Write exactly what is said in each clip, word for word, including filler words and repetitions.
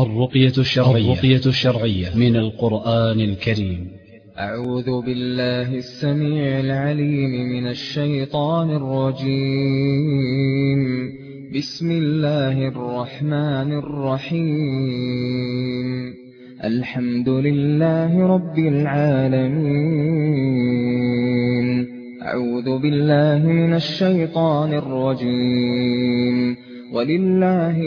الرقية الشرعية, الرقية الشرعية من القرآن الكريم. أعوذ بالله السميع العليم من الشيطان الرجيم. بسم الله الرحمن الرحيم. الحمد لله رب العالمين. أعوذ بالله من الشيطان الرجيم. ولله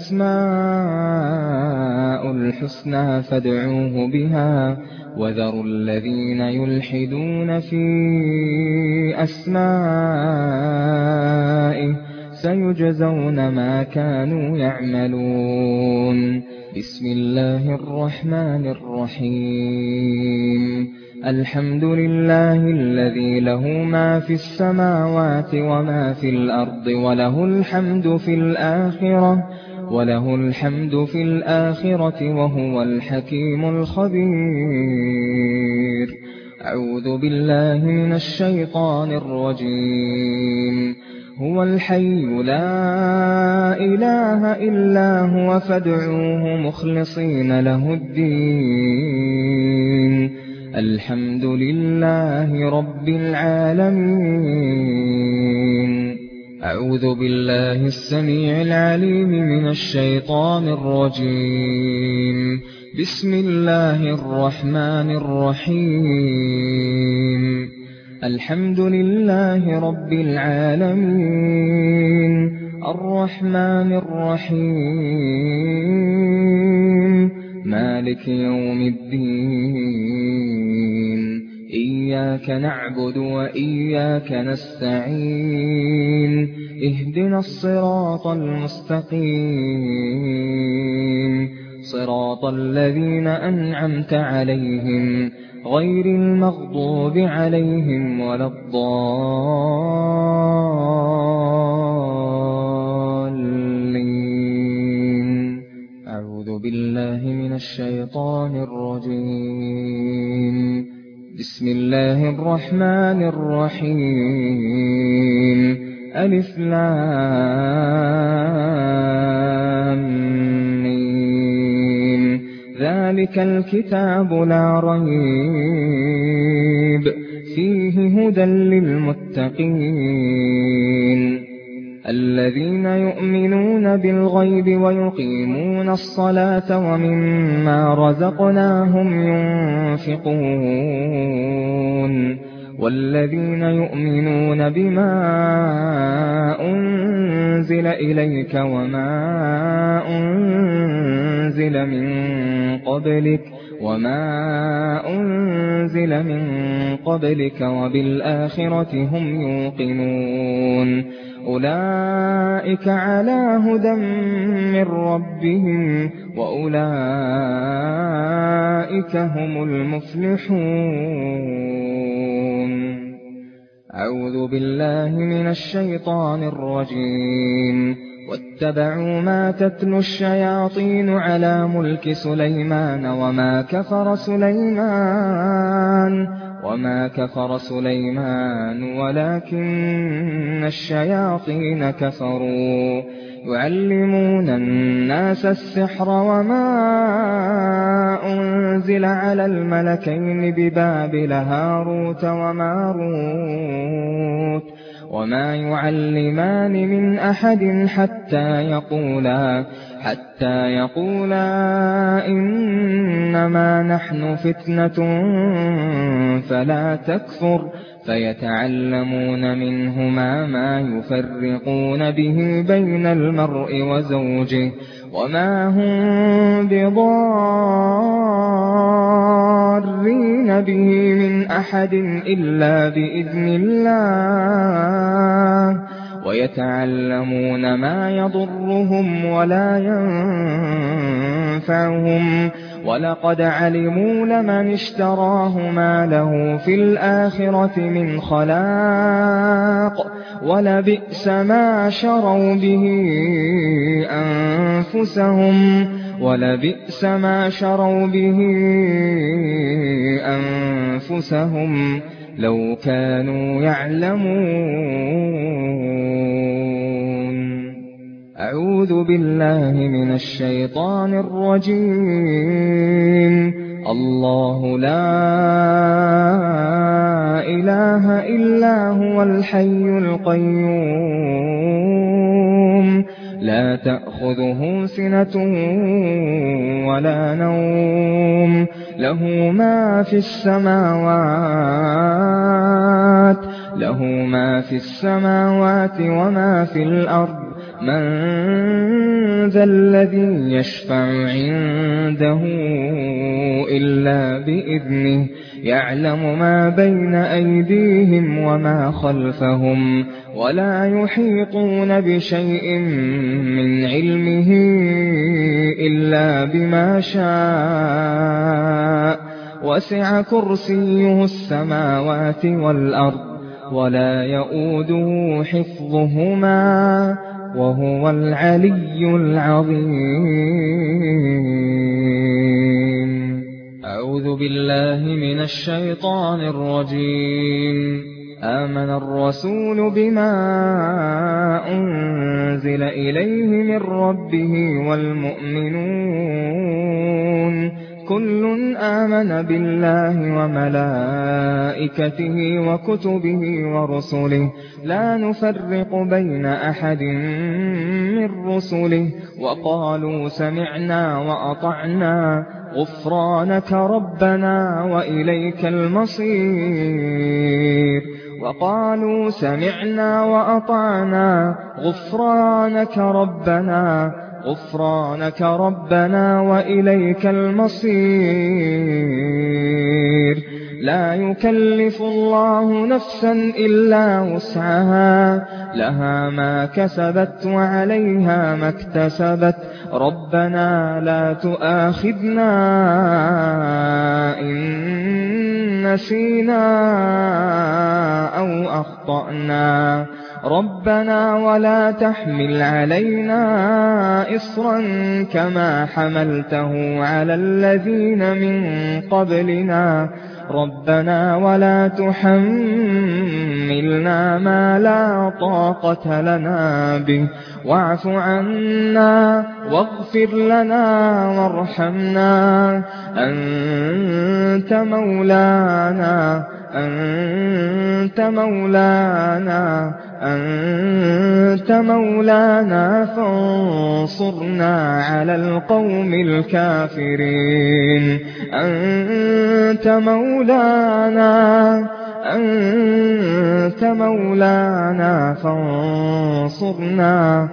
الأسماء الحسنى فادعوه بها وذروا الذين يلحدون في أسمائه سيجزون ما كانوا يعملون. بسم الله الرحمن الرحيم. الحمد لله الذي له ما في السماوات وما في الأرض وله الحمد في الآخرة وله الحمد في الآخرة وهو الحكيم الخبير. أعوذ بالله من الشيطان الرجيم. هو الحي لا إله إلا هو فادعوه مخلصين له الدين. الحمد لله رب العالمين. أعوذ بالله السميع العليم من الشيطان الرجيم. بسم الله الرحمن الرحيم. الحمد لله رب العالمين. الرحمن الرحيم. مالك يوم الدين. إياك نعبد وإياك نستعين. اهدنا الصراط المستقيم صراط الذين أنعمت عليهم غير المغضوب عليهم ولا الضالين. أعوذ بالله من الشيطان الرجيم. بسم الله الرحمن الرحيم. ألف لام ميم. ذلك الكتاب لا ريب فيه هدى للمتقين الذين يؤمنون بالغيب ويقيمون الصلاة ومما رزقناهم ينفقون والذين يؤمنون بما أنزل إليك وما أنزل من قبلك وما أنزل من قبلك وبالآخرة هم يوقنون أولئك على هدى من ربهم وأولئك هم المفلحون. أعوذ بالله من الشيطان الرجيم. واتبعوا ما تتلو الشياطين على ملك سليمان وما كفر سليمان وما كفر سليمان ولكن الشياطين كفروا يعلمون الناس السحر وما أنزل على الملكين ببابل هاروت وماروت وما يعلمان من أحد حتى يقولا حتى يقولا إنما نحن فتنة فلا تكفر فيتعلمون منهما ما يفرقون به بين المرء وزوجه وما هم بضارين به من أحد إلا بإذن الله ويتعلمون ما يضرهم ولا ينفعهم ولقد علموا لمن اشتراه ما له في الآخرة من خلاق ولبئس ما شروا به أنفسهم ولبئس ما شروا به أنفسهم لو كانوا يعلمون. أعوذ بالله من الشيطان الرجيم. الله لا إله إلا هو الحي القيوم لا تأخذه سنة ولا نوم له ما في السماوات له ما في السماوات وما في الأرض من ذا الذي يشفع عنده إلا بإذنه يعلم ما بين أيديهم وما خلفهم ولا يحيطون بشيء من علمه إلا بما شاء وسع كرسيه السماوات والأرض ولا يؤوده حفظهما وهو العلي العظيم. أعوذ بالله من الشيطان الرجيم. آمن الرسول بما أنزل إليه من ربه والمؤمنون كل آمن بالله وملائكته وكتبه ورسله لا نفرق بين أحد من رسله وقالوا سمعنا وأطعنا غفرانك ربنا وإليك المصير وقالوا سمعنا وأطعنا غفرانك ربنا غفرانك ربنا وإليك المصير. لا يكلف الله نفسا إلا وسعها لها ما كسبت وعليها ما اكتسبت ربنا لا تؤاخذنا إن نسينا أو أخطأنا ربنا ولا تحمل علينا إصرا كما حملته على الذين من قبلنا ربنا ولا تحملنا ما لا طاقة لنا به واعف عنا واغفر لنا وارحمنا أنت مولانا أنت مولانا أنت مولانا فانصرنا على القوم الكافرين أنت مولانا أنت مولانا فانصرنا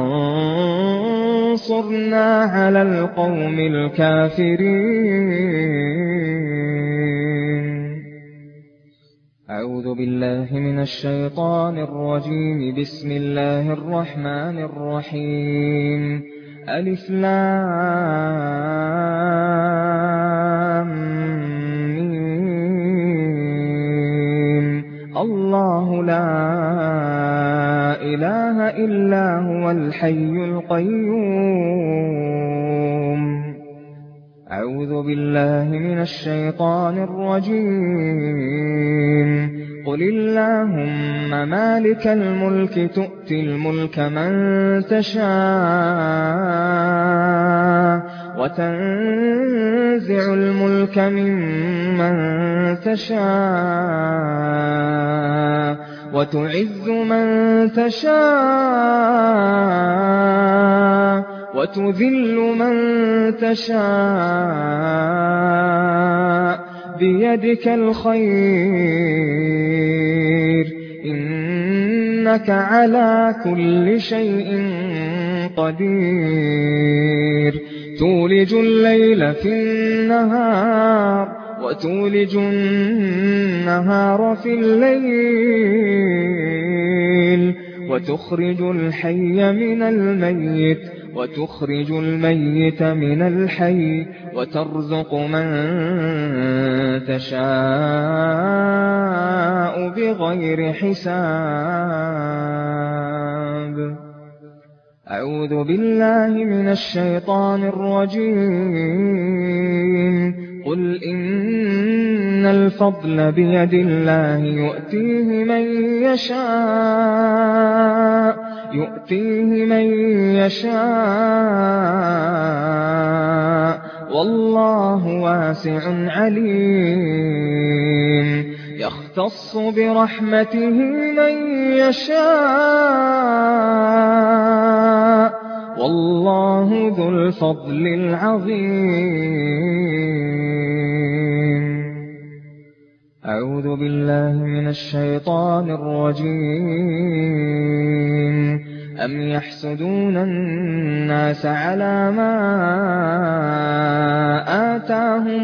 فانصرنا على القوم الكافرين. أعوذ بالله من الشيطان الرجيم. بسم الله الرحمن الرحيم. ألف لام ميم. الله لا إله إلا هو الحي القيوم. أعوذ بالله من الشيطان الرجيم. قل اللهم مالك الملك تؤتي الملك من تشاء وتنزع الملك ممن تشاء وتعز من تشاء وتذل من تشاء بيدك الخير إنك على كل شيء قدير. تولج الليل في النهار وتولج النهار في الليل وتخرج الحي من الميت وتخرج الميت من الحي وترزق من تشاء بغير حساب. أعوذ بالله من الشيطان الرجيم. قل إن إن الفضل بيد الله يؤتيه من يشاء يؤتيه من يشاء والله واسع عليم يختص برحمته من يشاء والله ذو الفضل العظيم. أعوذ بالله من الشيطان الرجيم. أم يحسدون الناس على ما آتاهم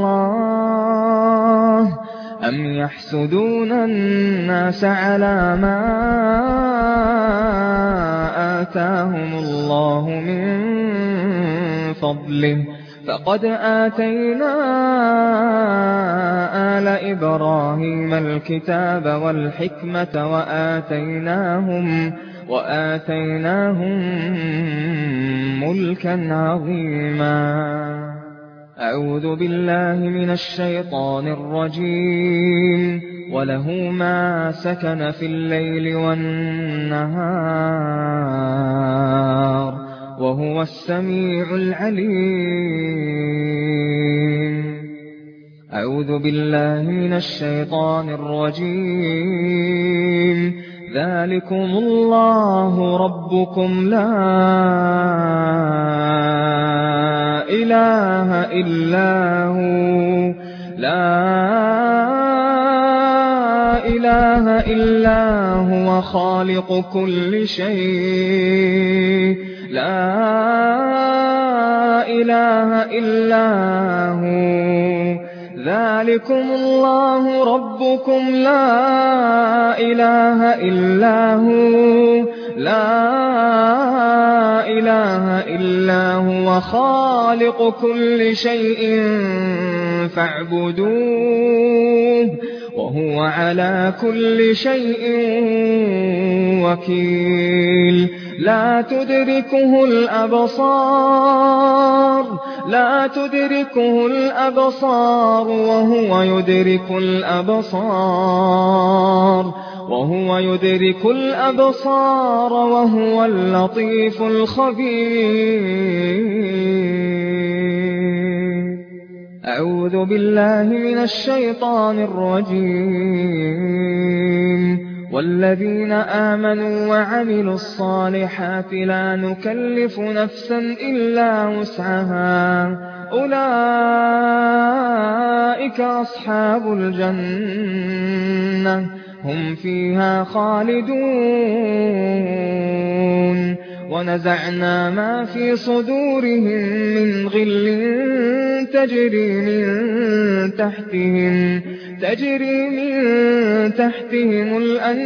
الله أم يحسدون الناس على ما آتاهم الله من فضله فقد آتينا آل إبراهيم الكتاب والحكمة وآتيناهم وآتيناهم ملكا عظيما. أعوذ بالله من الشيطان الرجيم. وله ما سكن في الليل والنهار وهو السميع العليم. أعوذ بالله من الشيطان الرجيم. ذلكم الله ربكم لا إله إلا هو لا إله إلا هو خالق كل شيء لا إله إلا هو. ذلكم الله ربكم لا إله إلا هو لا إله إلا هو خالق كل شيء فاعبدوه وهو على كل شيء وكيل. لا تدركه الأبصار لا تدركه الأبصار وهو يدرك الأبصار وهو يدرك الأبصار وهو اللطيف الخبير. أعوذ بالله من الشيطان الرجيم. والذين آمنوا وعملوا الصالحات لا نكلف نفسا إلا وسعها أولئك أصحاب الجنة هم فيها خالدون. ونزعنا ما في صدورهم من غل تجري من تحتهم تجري من تحتهم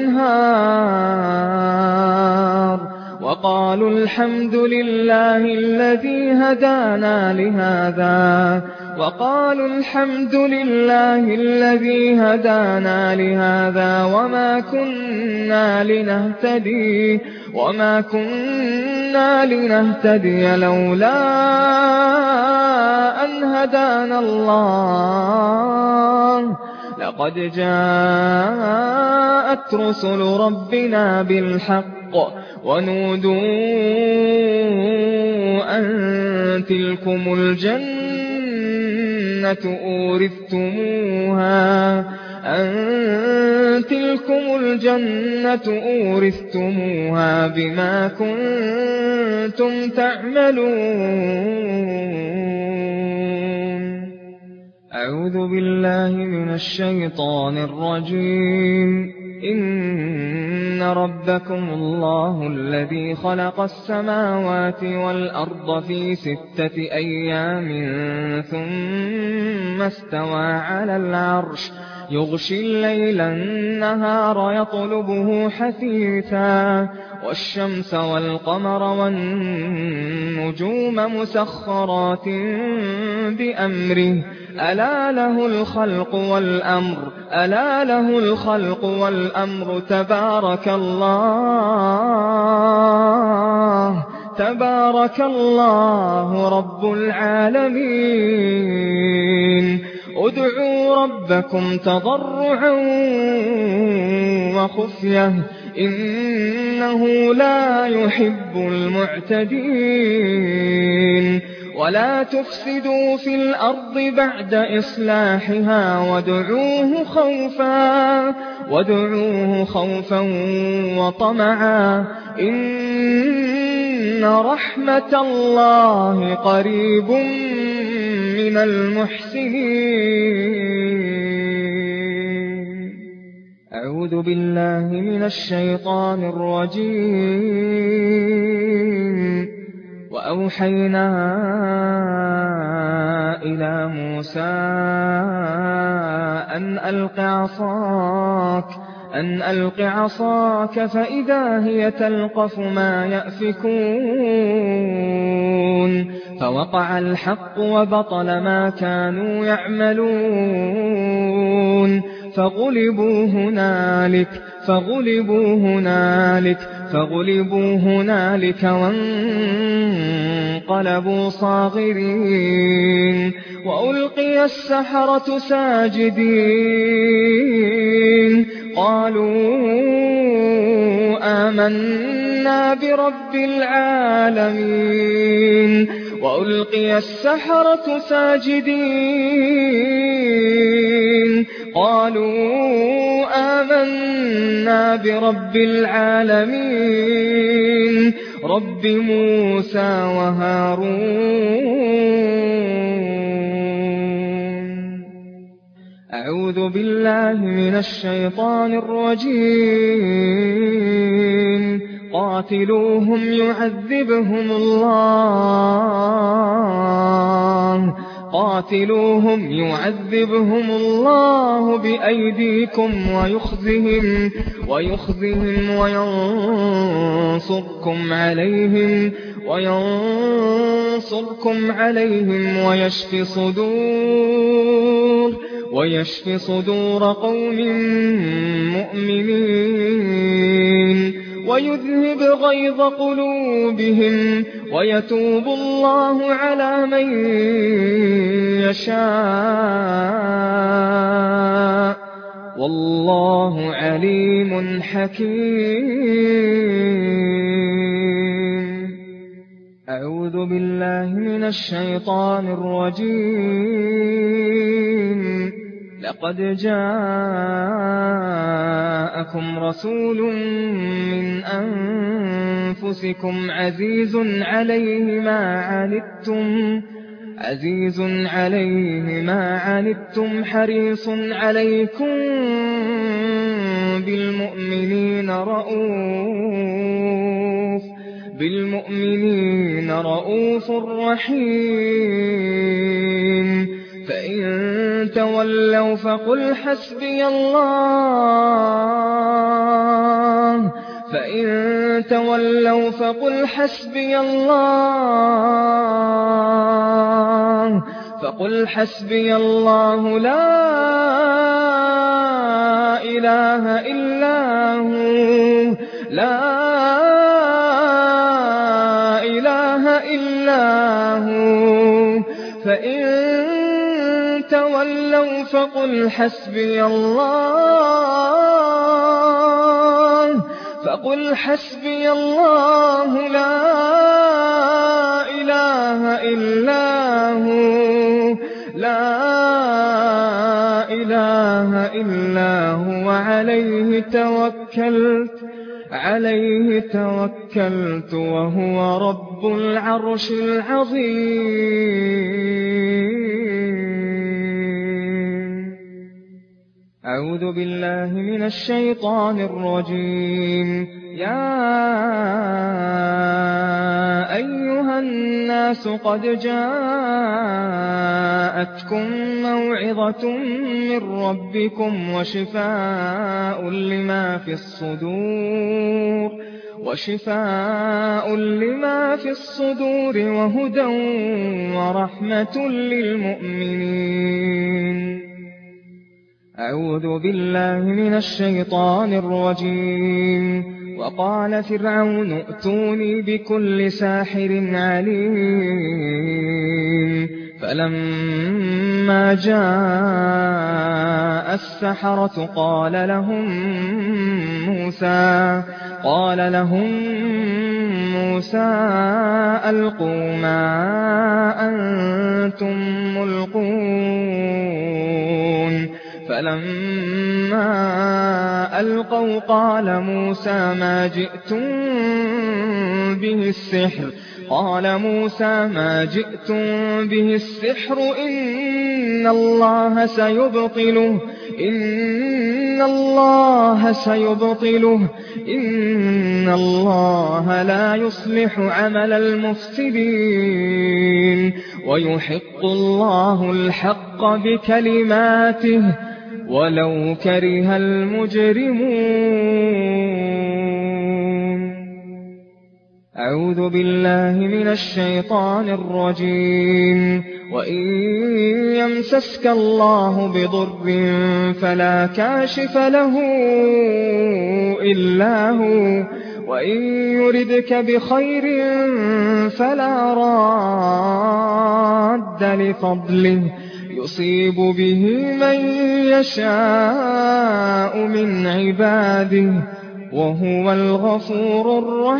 الأنهار وقالوا الحمد لله الذي هدانا لهذا وقالوا الحمد لله الذي هدانا لهذا وما كنا لنهتدي وما كنا لنهتدي لولا أن هدانا الله لقد جاءت رسل ربنا بالحق ونودوا أن تلكم الجنة أورثتموها أن تلكم الجنة أورثتموها بما كنتم تعملون. أعوذ بالله من الشيطان الرجيم. إن ربكم الله الذي خلق السماوات والأرض في ستة أيام ثم استوى على العرش يغشي الليل النهار يطلبه حثيثا والشمس والقمر والنجوم مسخرات بأمره ألا له الخلق والأمر ألا له الخلق والأمر تبارك الله تبارك الله رب العالمين. ادعوا ربكم تضرعا وخفية إنه لا يحب المعتدين ولا تفسدوا في الأرض بعد إصلاحها وادعوه خوفا وادعوه خوفا وطمعا إن رحمة الله قريب من المحسنين. أعوذ بالله من الشيطان الرجيم. وأوحينا إلى موسى أن ألق عصاك أن ألق عصاك فإذا هي تلقف ما يأفكون فوقع الحق وبطل ما كانوا يعملون فغلبوا هنالك فغلبوا هنالك فغلبوا هنالك وانقلبوا صاغرين وألقي السحرة ساجدين قالوا آمنا برب العالمين وألقي السحرة ساجدين قالوا آمنا برب العالمين رب موسى وهارون. أعوذ بالله من الشيطان الرجيم. قاتلوهم يعذبهم الله قاتلوهم يعذبهم الله بأيديكم ويخزهم ويخزهم وينصركم عليهم وينصركم عليهم ويشفي صدور ويشفي صدور قوم مؤمنين ويذهب غيظ قلوبهم ويتوب الله على من يشاء والله عليم حكيم. أعوذ بالله من الشيطان الرجيم. لقد جاءكم رسول من أنفسكم عزيز عليه ما عنتم عزيز عليه ما عنتم حريص عليكم بالمؤمنين رؤوف بالمؤمنين رؤوف رحيم. فإن تولوا فقل حسبي الله فإن تولوا فقل حسبي الله فقل حسبي الله لا إله إلا هو لا إله إلا هو. فإن تولوا فقل حسبي الله فقل حسبي الله لا إله إلا هو لا إله إلا هو عليه توكلت عليه توكلت وهو رب العرش العظيم. أعوذ بالله من الشيطان الرجيم. يا أيها الناس قد جاءتكم موعظة من ربكم وشفاء لما في الصدور وشفاء لما في الصدور وهدى ورحمة للمؤمنين. أعوذ بالله من الشيطان الرجيم. وقال فرعون ائتوني بكل ساحر عليم. فلما فلما جاء السحرة قال لهم موسى قال لهم موسى ألقوا ما أنتم ملقون فلما ألقوا قال موسى ما جئتم به السحر قال موسى ما جئتم به السحر إن الله سيبطله إن الله سيبطله إن الله لا يصلح عمل المفسدين ويحق الله الحق بكلماته ولو كره المجرمون. أعوذ بالله من الشيطان الرجيم. وإن يمسسك الله بضر فلا كاشف له إلا هو وإن يردك بخير فلا راد لفضله يصيب به من يشاء من عباده وهو الغفور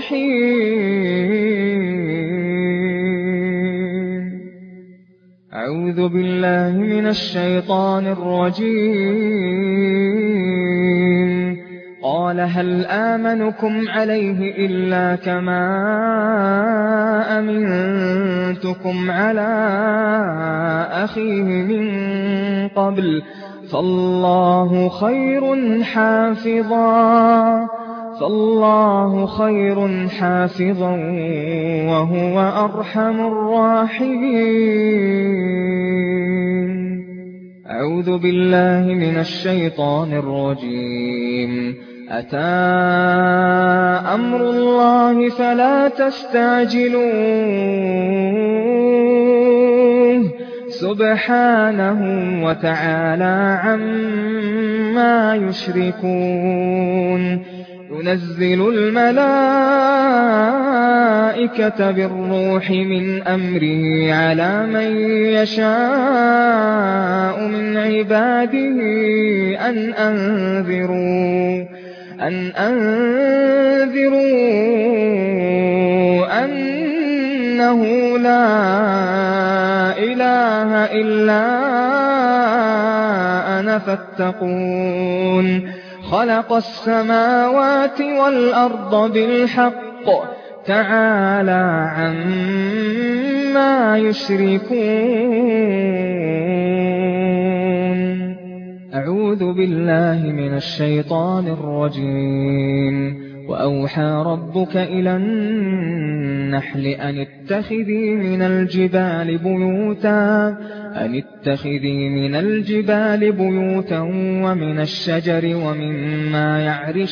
الرحيم. أعوذ بالله من الشيطان الرجيم. قال هل آمنكم عليه إلا كما أمنتكم على أخيه من قبل فالله خير حافظا فالله خير حافظا وهو أرحم الراحمين. أعوذ بالله من الشيطان الرجيم. أتى أمر الله فلا تستعجلوه سبحانه وتعالى عما يشركون. ينزل الملائكة بالروح من أمره على من يشاء من عباده أن أنذروا أن أنذروا أنه لا إله إلا أنا فاتقون. خلق السماوات والأرض بالحق تعالى عما يشركون. أعوذ بالله من الشيطان الرجيم. وأوحى ربك إلى النحل أن اتخذي من الجبال بيوتا أن اتخذي من الجبال بيوتا ومن الشجر ومما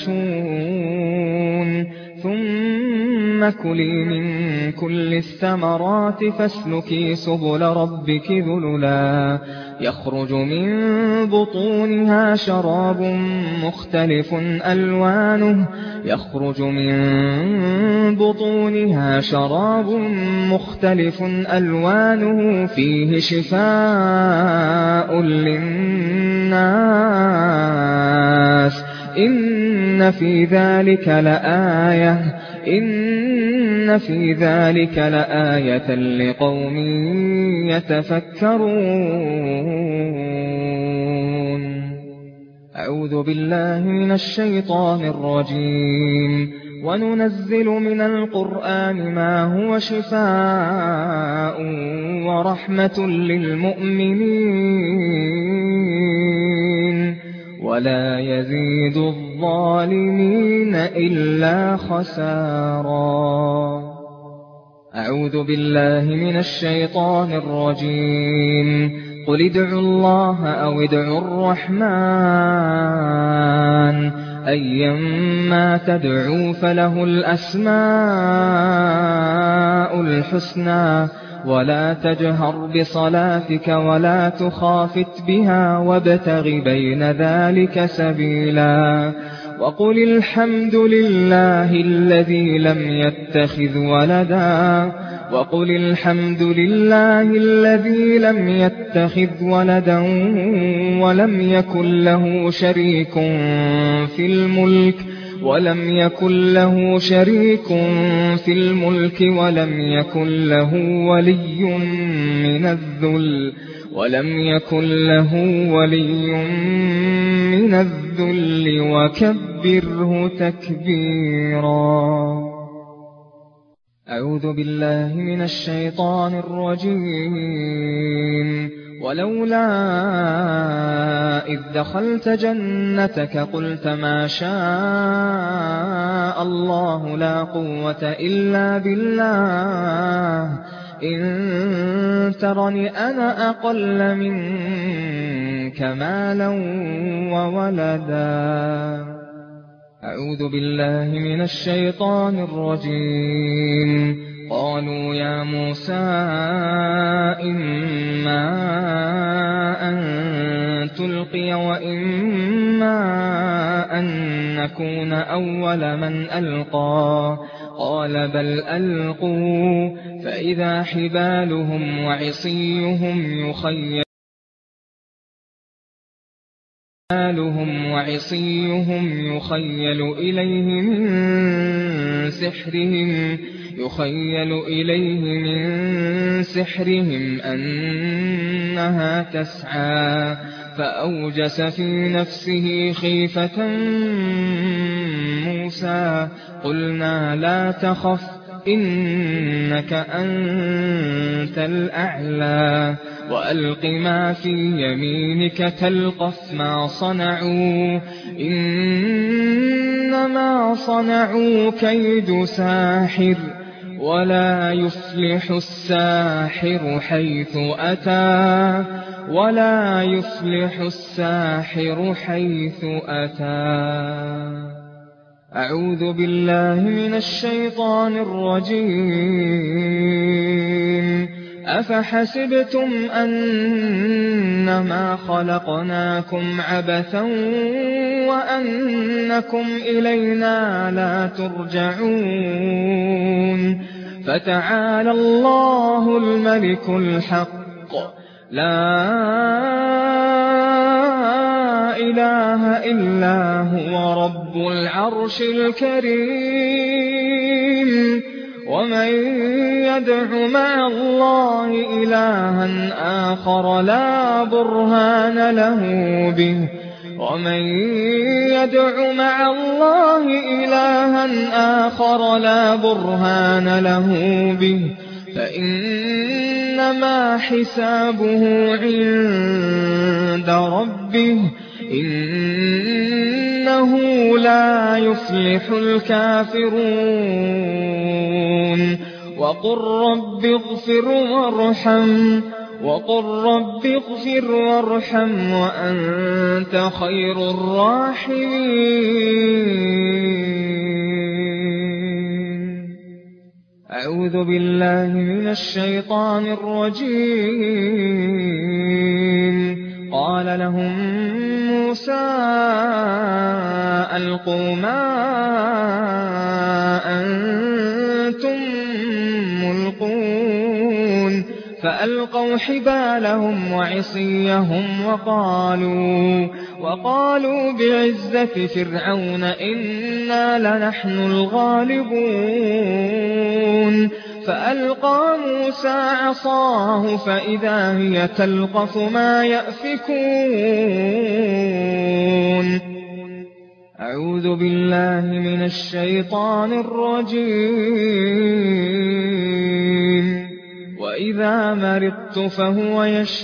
يعرشون ثم كلي من كل الثمرات فاسلكي سبل ربك ذللا يخرج من بطونها شراب مختلف ألوانه يخرج من بطونها شراب مختلف ألوانه فيه شفاء للناس إن في ذلك لآية إن في ذلك لآية لقوم يتفكرون. أعوذ بالله من الشيطان الرجيم. وننزل من القرآن ما هو شفاء ورحمة للمؤمنين ولا يزيد الظالمين إلا خسارا. أعوذ بالله من الشيطان الرجيم. قل ادعوا الله أو ادعوا الرحمن أيما تدعوا فله الأسماء الحسنى ولا تجهر بصلاتك ولا تخافت بها وابتغ بين ذلك سبيلا وقل الحمد لله الذي لم يتخذ ولدا وقل الحمد لله الذي لم يتخذ ولدا ولم يكن له شريك في الملك ولم يكن له شريك في الملك ولم يكن له ولي من الذل ولم يكن له ولي من الذل وكبره تكبيرا. أعوذ بالله من الشيطان الرجيم. ولولا إذ دخلت جنتك قلت ما شاء الله لا قوة إلا بالله إن ترني أنا أقل منك مالا وولدا. أعوذ بالله من الشيطان الرجيم. قالوا يا موسى إما أن تلقي وإما أن نكون أول من ألقى قال بل ألقوا فإذا حبالهم وعصيهم يخيل حبالهم وعصيهم يخيل إليه من سحرهم يخيل إليه من سحرهم أنها تسعى فأوجس في نفسه خيفة موسى قلنا لا تخف إنك أنت الأعلى وألق ما في يمينك تلقف ما صنعوا إنما صنعوا كيد ساحر ولا يفلح الساحر حيث أتى ولا يفلح الساحر حيث أتى. أعوذ بالله من الشيطان الرجيم. أفحسبتم أنما خلقناكم عبثا وأنكم إلينا لا ترجعون فتعالى الله الملك الحق لا إله إلا هو رب العرش الكريم. ومن يدع مع الله إلها آخر لا برهان له به ومن يدع مع الله إلها آخر لا برهان له به فإنما حسابه عند ربه إنه لا يفلح الكافرون. وقل رب اغفر وارحم وقل رب اغفر وارحم وأنت خير الراحمين. أعوذ بالله من الشيطان الرجيم. قال لهم موسى ألقوا ما أنتم ملقون فألقوا حبالهم وعصيهم وقالوا وقالوا بعزة فرعون إنا لنحن الغالبون. فألقى موسى عصاه فإذا هي تلقف ما يأفكون. أعوذ بالله من الشيطان الرجيم. وإذا مرضت فهو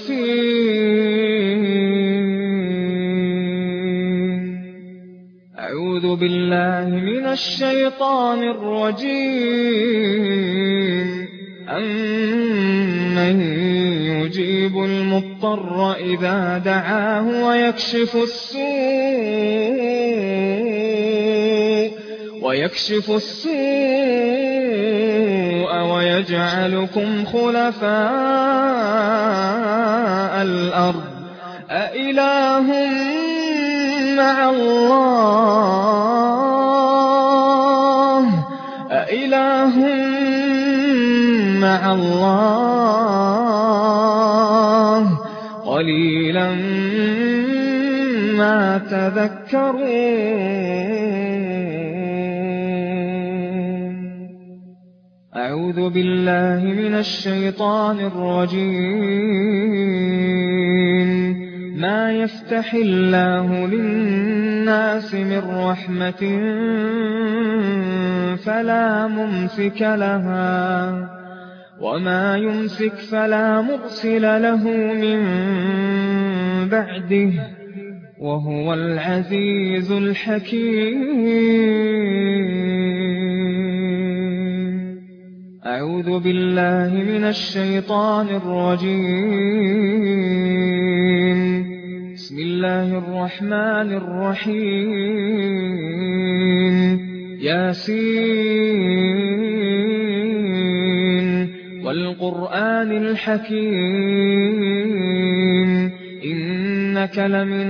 يشفين. أعوذ بالله من الشيطان الرجيم. أمن يجيب المضطر إذا دعاه ويكشف السوء ويكشف السوء ويجعلكم خلفاء الأرض أإله مع الله مع الله قليلا ما تذكرون. أعوذ بالله من الشيطان الرجيم. ما يفتح الله للناس من رحمة فلا ممسك لها وما يمسك فلا مرسل له من بعده وهو العزيز الحكيم. أعوذ بالله من الشيطان الرجيم. بسم الله الرحمن الرحيم. ياسين والقرآن الحكيم إنك لمن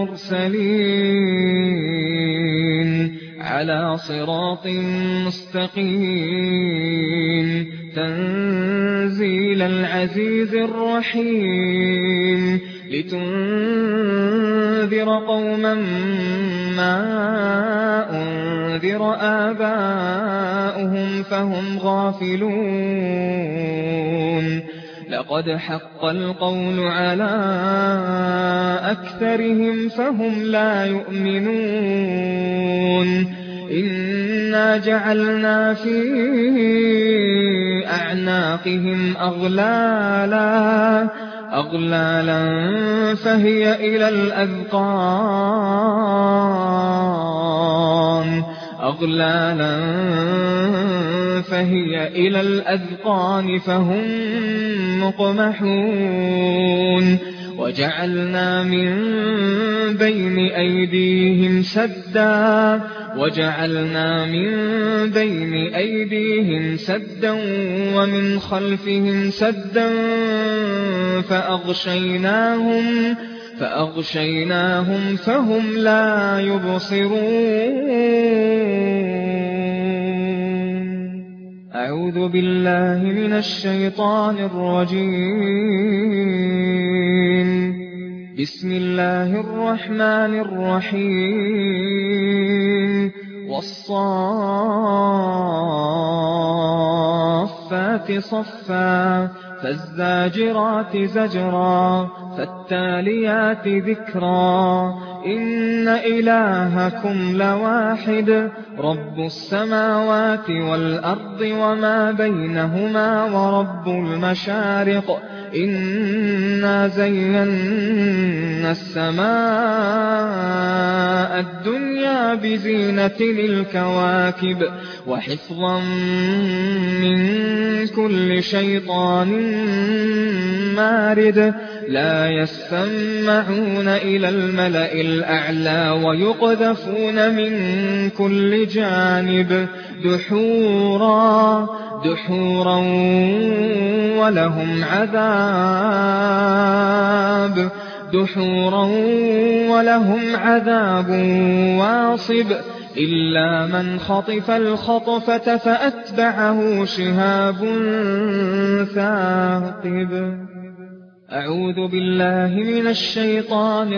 المرسلين على صراط مستقيم تنزيل العزيز الرحيم لتنذر قوما ما أنذر آباؤهم فهم غافلون. لقد حق القول على أكثرهم فهم لا يؤمنون. إنا جعلنا في أعناقهم أغلالا أغلالا فهي إلى الأذقان أغلالا فهي إلى الأذقان فهم مقمحون. وجعلنا من بين أيديهم سدا وجعلنا من بين أيديهم سدا ومن خلفهم سدا فأغشيناهم فأغشيناهم فهم لا يبصرون. أعوذ بالله من الشيطان الرجيم. بسم الله الرحمن الرحيم. والصافات صفا فالزاجرات زجرا فالتاليات ذكرا إن إلهكم لواحد رب السماوات والأرض وما بينهما ورب المشارق إنا زينا السماء الدنيا بزينة الكواكب وحفظا من كل شيطان مارد لا يستمعون إلى الملأ الأعلى ويقذفون من كل جانب دحورا دحورا ولهم عذاب دحورا ولهم عذاب واصب إلا من خطف الخطفة فأتبعه شهاب ثاقب. أعوذ بالله من الشيطان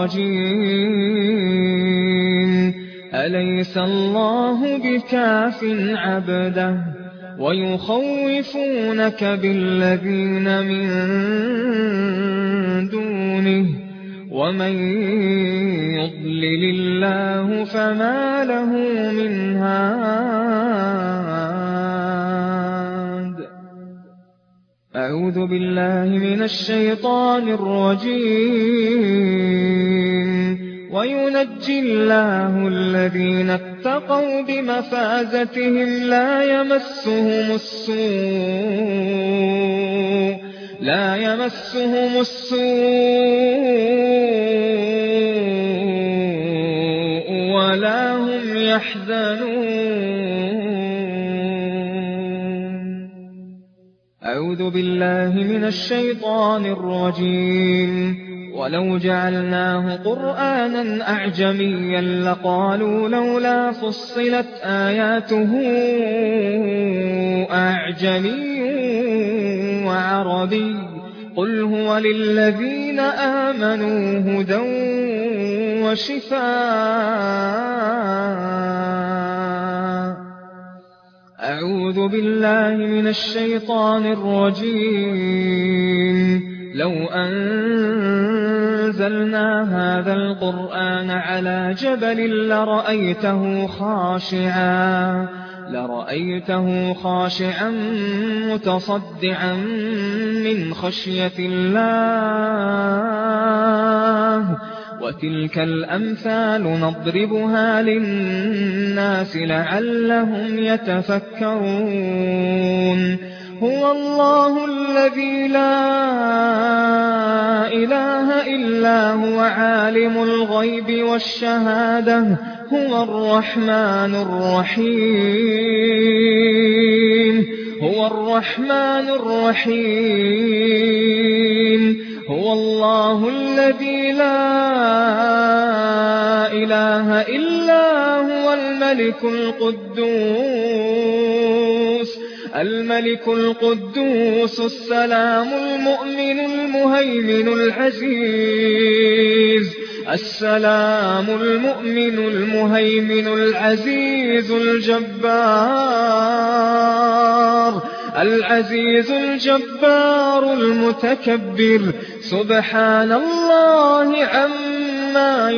الرجيم. أليس الله بكاف عبده ويخوفونك بالذين من دونه ومن يضلل الله فما له من هاد. أعوذ بالله من الشيطان الرجيم. وينجي الله الذين اتقوا بمفازتهم لا يمسهم السوء لا يمسهم السوء ولا هم يحزنون. أعوذ بالله من الشيطان الرجيم. ولو جعلناه قرآنا أعجميا لقالوا لولا فصلت آياته أعجمي وعربي قل هو للذين آمنوا هدى وشفاء. أعوذ بالله من الشيطان الرجيم. لو أنزلنا هذا القرآن على جبل لرأيته خاشعا لرأيته خاشعا متصدعا من خشية الله. وتلك الأمثال نضربها للناس لعلهم يتفكرون. هو الله الذي لا إله إلا هو عالم الغيب والشهادة هو الرحمن الرحيم هو الرحمن الرحيم هو الله الذي لا إله إلا هو الملك القدوس الملك القدوس السلام المؤمن المهيمن العزيز السلام المؤمن المهيمن العزيز الجبار العزيز الجبار المتكبر سبحان الله عما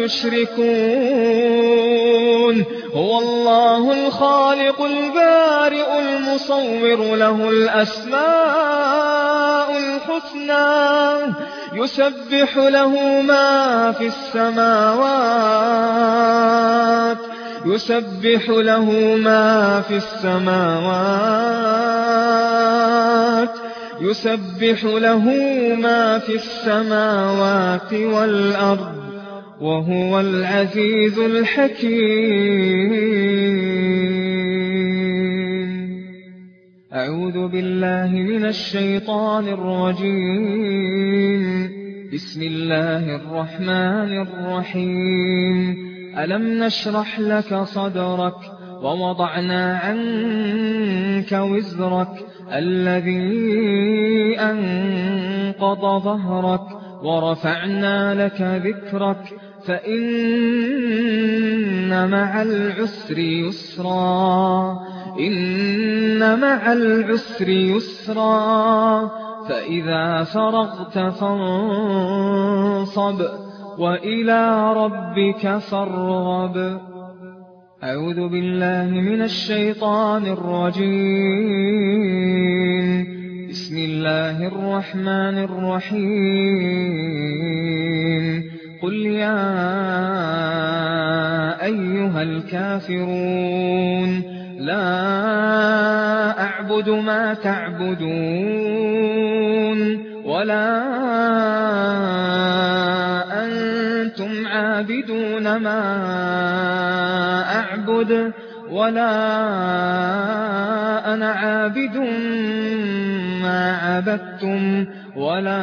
يشركون. هو الله الخالق البارئ المصور له الأسماء الحسنى يسبح له ما في السماوات يسبح له ما في السماوات يسبح له ما في السماوات والأرض وهو العزيز الحكيم. أعوذ بالله من الشيطان الرجيم. بسم الله الرحمن الرحيم. ألم نشرح لك صدرك ووضعنا عنك وزرك الذي أنقض ظهرك ورفعنا لك ذكرك فإن مع العسر يسرا إن مع العسر يسرا فإذا فرغت فانصب وإلى ربك فارغب. أعوذ بالله من الشيطان الرجيم. بسم الله الرحمن الرحيم. قل يا أيها الكافرون لا أعبد ما تعبدون ولا أنتم عابدون ما أعبد ولا أنا عابد ما عبدتم ولا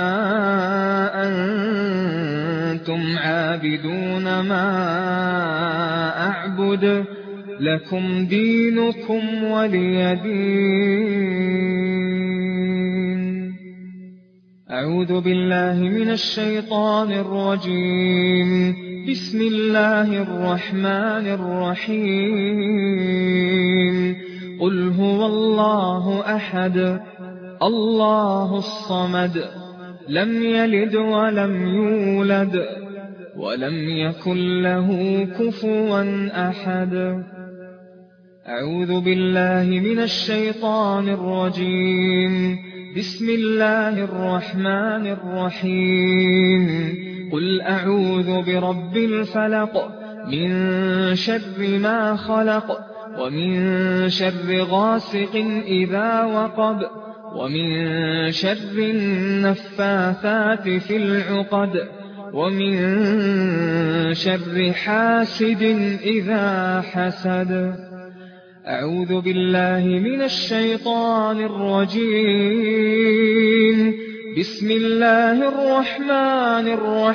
أنتم عابدون ما أعبد لكم دينكم ولي دين. أعوذ بالله من الشيطان الرجيم. بسم الله الرحمن الرحيم. قل هو الله أحد الله الصمد لم يلد ولم يولد ولم يكن له كفوا أحد. أعوذ بالله من الشيطان الرجيم. بسم الله الرحمن الرحيم. قل أعوذ برب الفلق من شر ما خلق ومن شر غاسق إذا وقب ومن شر النفاثات في العقد ومن شر حاسد إذا حسد. أعوذ بالله من الشيطان الرجيم. بسم الله الرحمن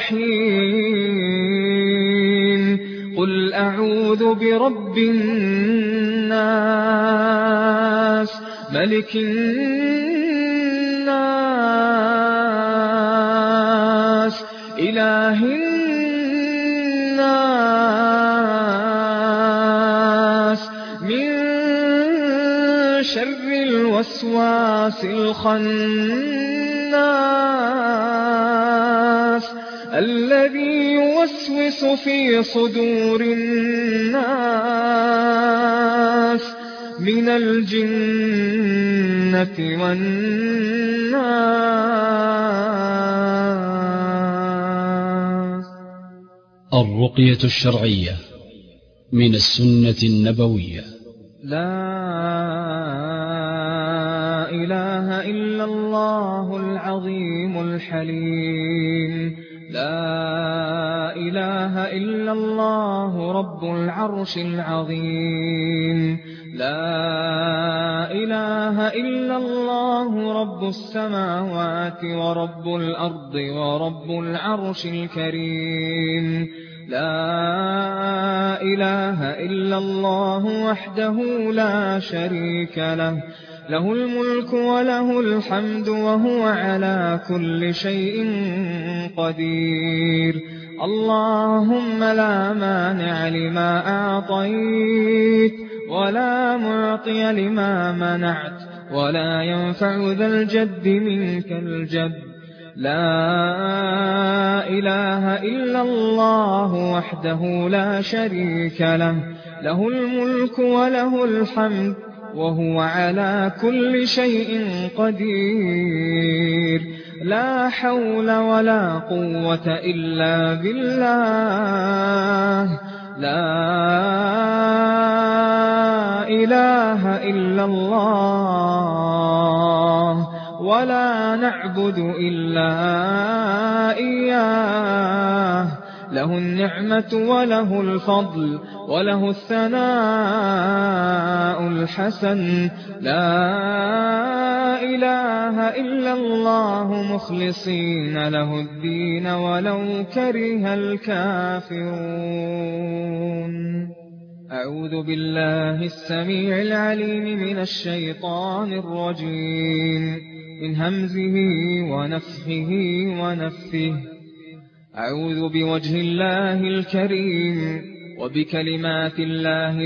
الرحيم. قل أعوذ برب الناس ملك الناس الناس إله الناس من شر الوسواس الخناس الذي يوسوس في صدور الناس من الجنة والناس. الرقية الشرعية من السنة النبوية. لا إله إلا الله العظيم الحليم، لا إله إلا الله رب العرش العظيم، لا إله إلا الله رب السماوات ورب الأرض ورب العرش الكريم، لا إله إلا الله وحده لا شريك له، له الملك وله الحمد وهو على كل شيء قدير. اللهم لا مانع لما أعطيت ولا معطي لما منعت ولا ينفع ذا الجد منك الجد. لا إله إلا الله وحده لا شريك له، له الملك وله الحمد وهو على كل شيء قدير. لا حول ولا قوة إلا بالله، لا إله إلا الله ولا نعبد إلا إياه، له النعمة وله الفضل وله الثناء الحسن. لا إله إلا الله مخلصين له الدين ولو كره الكافرون. أعوذ بالله السميع العليم من الشيطان الرجيم، من همزه ونفخه ونفثه. أعوذ بوجه الله الكريم وبكلمات الله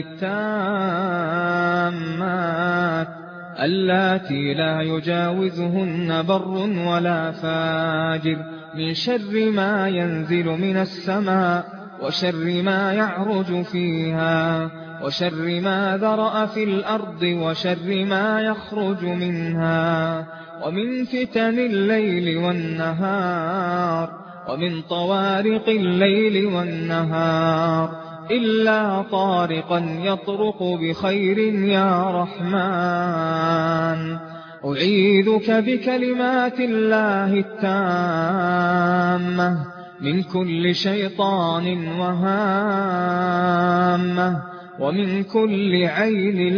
التامات اللاتي لا يجاوزهن بر ولا فاجر، من شر ما ينزل من السماء وشر ما يعرج فيها وشر ما ذرأ في الأرض وشر ما يخرج منها، ومن فتن الليل والنهار ومن طوارق الليل والنهار، إلا طارقا يطرق بخير يا رحمن. أعيذك بكلمات الله التامة من كل شيطان وهامة ومن كل عين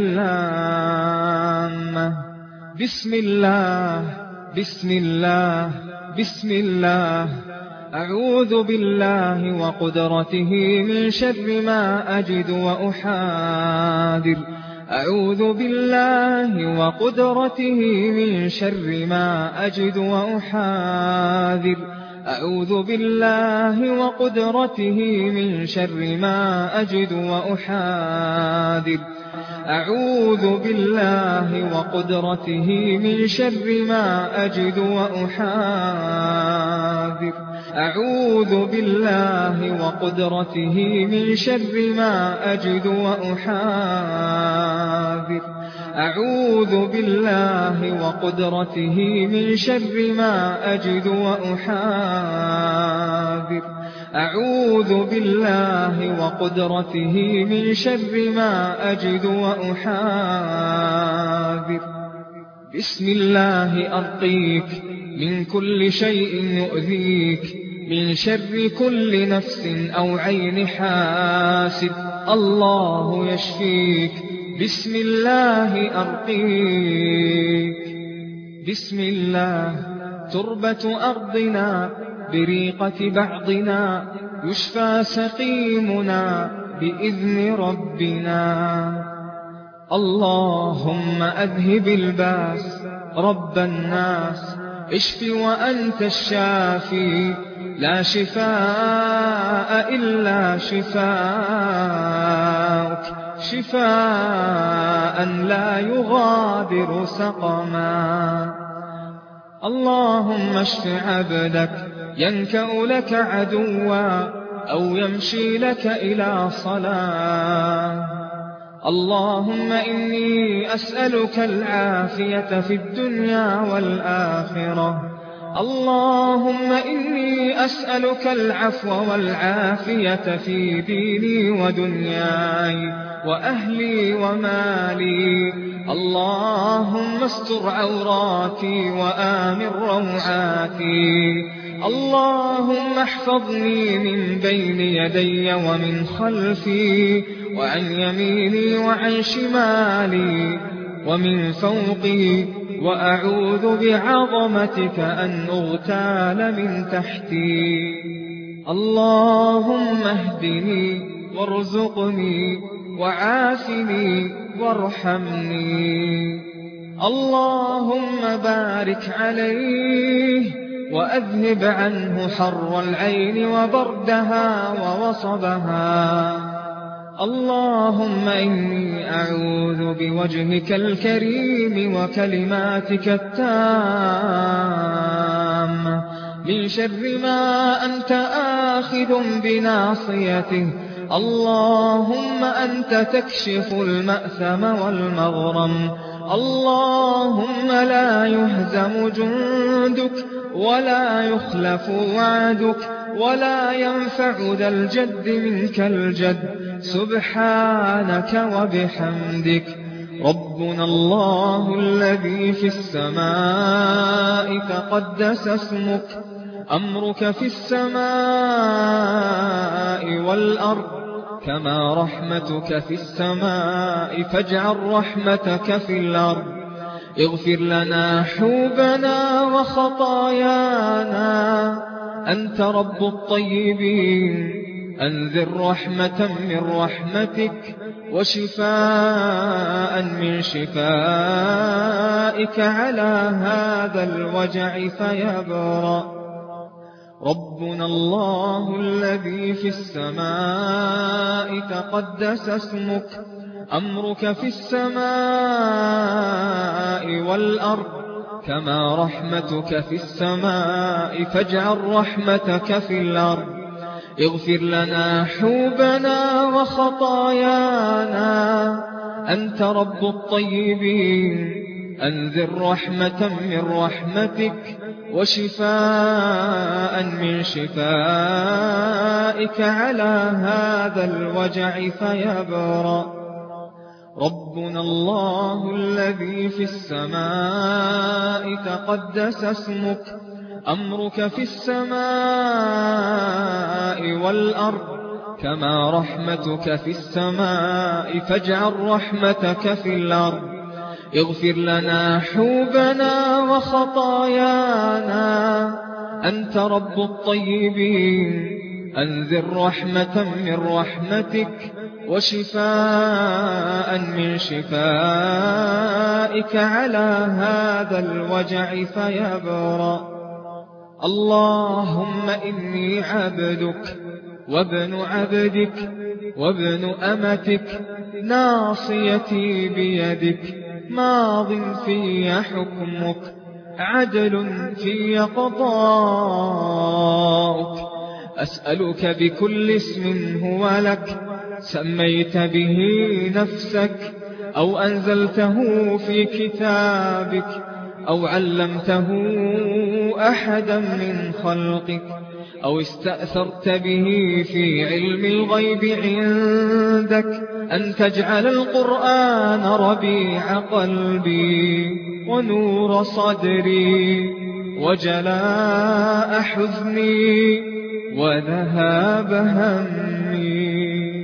لامة. بسم الله بسم الله بسم الله. أعوذ بالله وقدرته من شر ما أجد وأحاذر، أعوذ بالله وقدرته من شر ما أجد وأحاذر، أعوذ بالله وقدرته من شر ما أجد وأحاذر، أعوذ بالله وقدرته من شر ما أجد وأحاذر، أعوذ بالله وقدرته من شر ما أجد وأحاذر، أعوذ بالله وقدرته من شر ما أجد وأحاذر، أعوذ بالله وقدرته من شر ما أجد وأحاذر. بسم الله أرقيك من كل شيء يؤذيك، من شر كل نفس أو عين حاسد، الله يشفيك. بسم الله أرقيك. بسم الله تربة أرضنا بريقة بعضنا، يشفى سقيمنا بإذن ربنا. اللهم أذهب الباس رب الناس، اشف وأنت الشافي لا شفاء إلا شفاءك شفاء لا يغادر سقما اللهم اشف عبدك ينكأ لك عدوا أو يمشي لك إلى صلاة اللهم إني أسألك العافية في الدنيا والآخرة اللهم إني أسألك العفو والعافية في ديني ودنياي وأهلي ومالي اللهم استر عوراتي وآمن روعاتي اللهم احفظني من بين يدي ومن خلفي وعن يميني وعن شمالي ومن فوقي وأعوذ بعظمتك أن أغتال من تحتي اللهم اهدني وارزقني وعافني وارحمني اللهم بارك عليه وأذهب عنه حر العين وبردها ووصبها اللهم إني أعوذ بوجهك الكريم وكلماتك التامة من شر ما أنت آخذ بناصيته اللهم أنت تكشف المأثم والمغرم اللهم لا يهزم جندك ولا يخلف وعدك ولا ينفع ذا الجد منك الجد سبحانك وبحمدك ربنا الله الذي في السماء تقدس اسمك أمرك في السماء والأرض كما رحمتك في السماء فاجعل رحمتك في الأرض اغفر لنا حوبنا وخطايانا أنت رب الطيبين أنذر رحمة من رحمتك وشفاء من شفائك على هذا الوجع فيبرأ ربنا الله الذي في السماء تقدس اسمك أمرك في السماء والأرض كما رحمتك في السماء فاجعل رحمتك في الأرض اغفر لنا حوبنا وخطايانا أنت رب الطيبين أنذر رحمة من رحمتك وشفاء من شفائك على هذا الوجع فيبرأ ربنا الله الذي في السماء تقدس اسمك أمرك في السماء والأرض كما رحمتك في السماء فاجعل رحمتك في الأرض اغفر لنا حوبنا وخطايانا أنت رب الطيبين أنذر رحمة من رحمتك وشفاء من شفائك على هذا الوجع فيبرأ اللهم إني عبدك وابن عبدك وابن أمتك ناصيتي بيدك ماض في حكمك عدل في قضاؤك أسألك بكل اسم هو لك سميت به نفسك أو أنزلته في كتابك أو علمته أحدا من خلقك أو استأثرت به في علم الغيب عندك أن تجعل القرآن ربيع قلبي ونور صدري وجلاء حزني وذهاب همي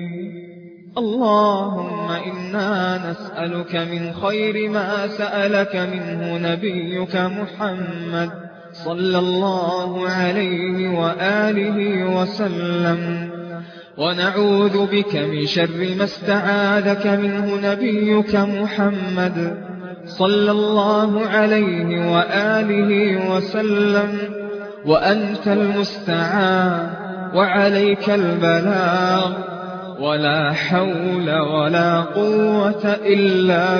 اللهم إنا نسألك من خير ما سألك منه نبيك محمد صلى الله عليه وآله وسلم ونعوذ بك من شر ما استعاذك منه نبيك محمد صلى الله عليه وآله وسلم. وأنت المستعان وعليك البلاغ، ولا حول ولا قوة إلا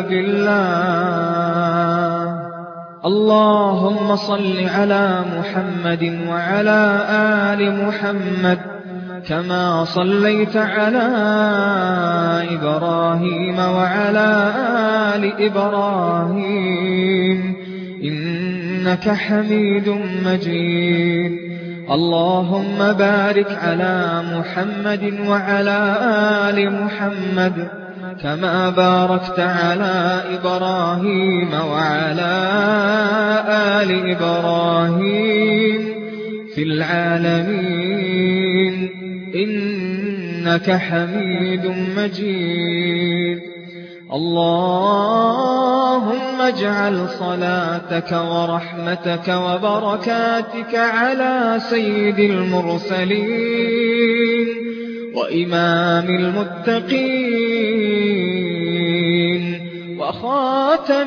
بالله. اللهم صل على محمد وعلى آل محمد كما صليت على إبراهيم وعلى آل إبراهيم إنك حميد مجيد. اللهم بارك على محمد وعلى آل محمد كما باركت على إبراهيم وعلى آل إبراهيم في العالمين إنك حميد مجيد. اللهم اجعل صلاتك ورحمتك وبركاتك على سيد المرسلين وإمام المتقين وخاتم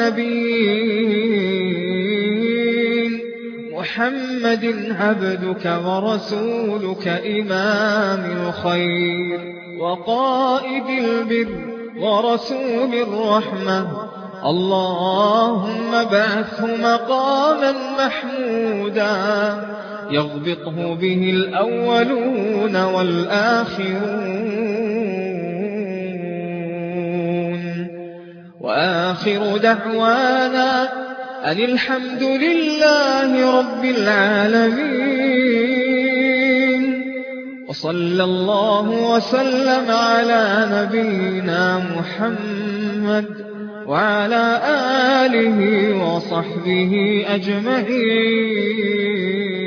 النبيين محمد عبدك ورسولك إمام الخير وقائد البر ورسول الرحمة. اللهم بعثه مقاما محمودا يغبطه به الأولون والآخرون. وآخر دعوانا أن الحمد لله رب العالمين، وصلى الله وسلم على نبينا محمد وعلى آله وصحبه أجمعين.